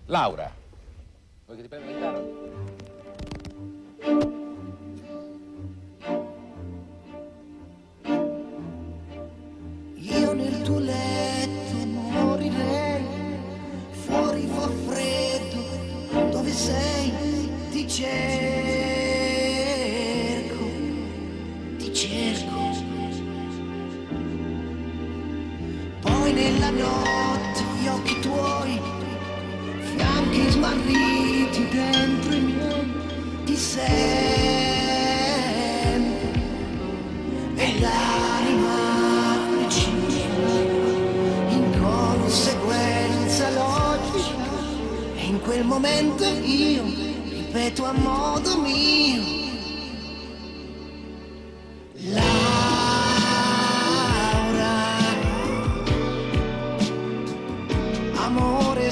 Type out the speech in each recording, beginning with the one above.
Laura, vuoi che ti prenda la chitarra? Io nel tuo letto morirei, fuori fa freddo, dove sei? Ti cerco, ti cerco. Poi nella notte gli occhi tuoi, fianchi smarriti dentro i miei, ti sento e l'anima precisa in conseguenza logica, e in quel momento io ripeto a modo mio: amore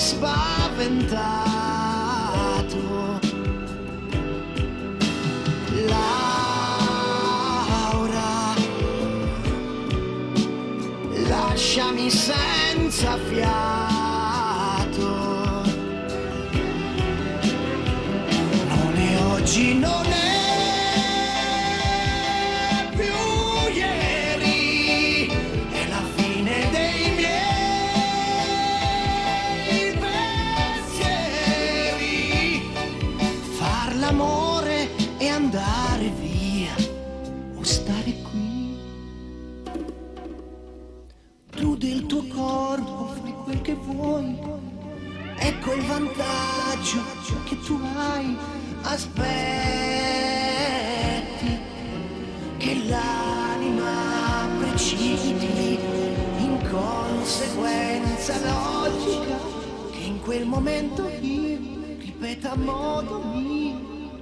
spaventato, Laura, lasciami senza fiato. Non è oggi, non è più ieri, è la fine dei miei pensieri. Far l'amore e andare via, o stare qui. Tu del tuo corpo fai quel che vuoi, ecco il vantaggio che tu hai. Aspetti che l'anima precipiti in conseguenza logica, che in quel momento io ripeta a modo mio: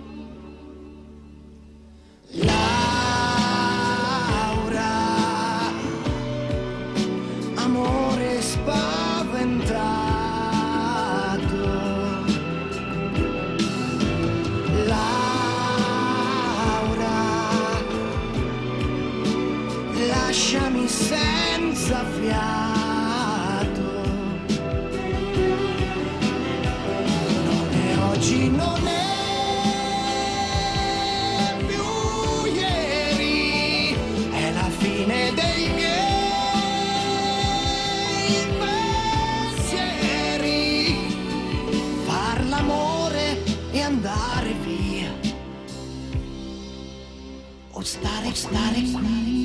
Laura, amore spaventato, Laura, lasciami senza fiato. Non è oggi, non è più ieri, è la fine dei miei pensieri. Far l'amore e andare via, o stare qui.